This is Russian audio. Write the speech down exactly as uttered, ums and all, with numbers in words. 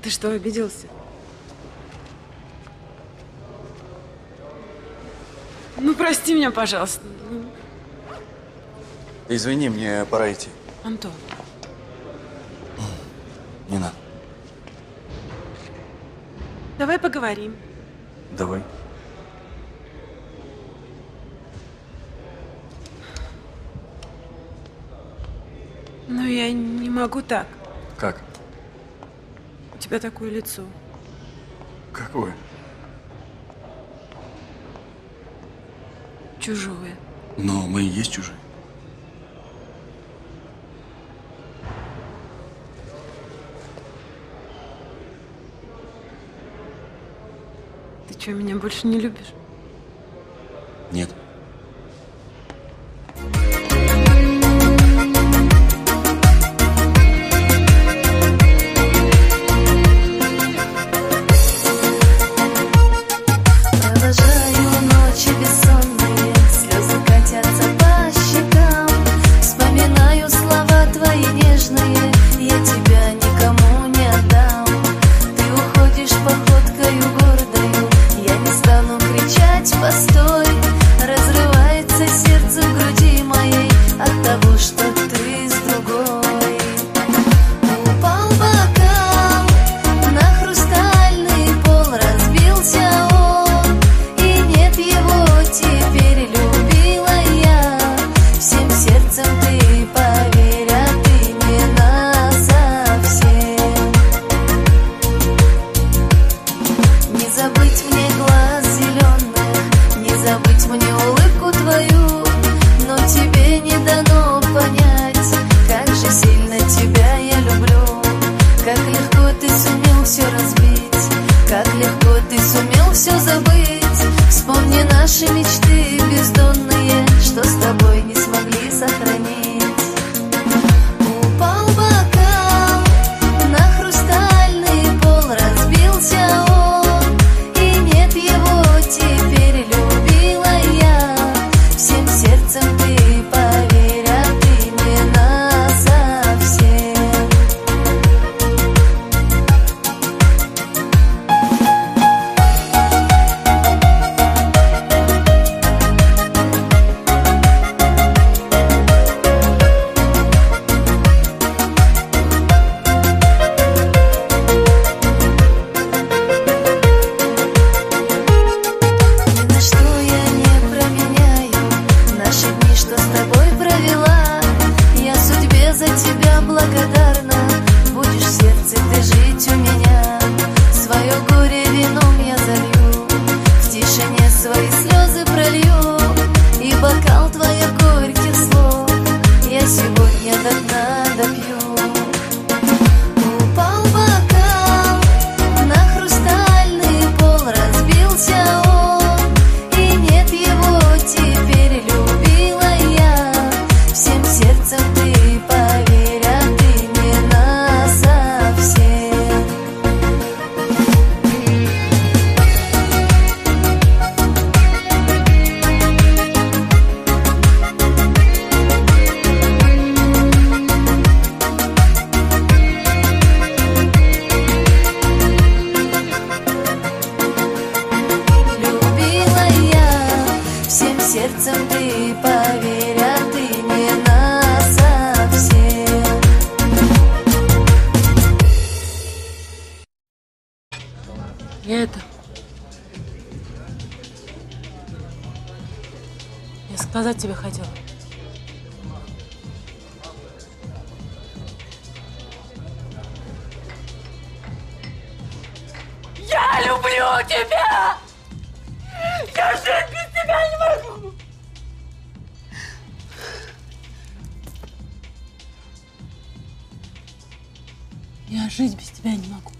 Ты что, обиделся? Ну, прости меня, пожалуйста. Извини, мне пора идти. Антон. Не надо. Давай поговорим. Давай. Но я не могу так. Как? У тебя такое лицо. Какое? Чужое. Но мы и есть чужие. Ты что, меня больше не любишь? Нет. Я это... Я сказать тебе хотела. Я люблю тебя! Я жить без тебя не могу! Я жить без тебя не могу.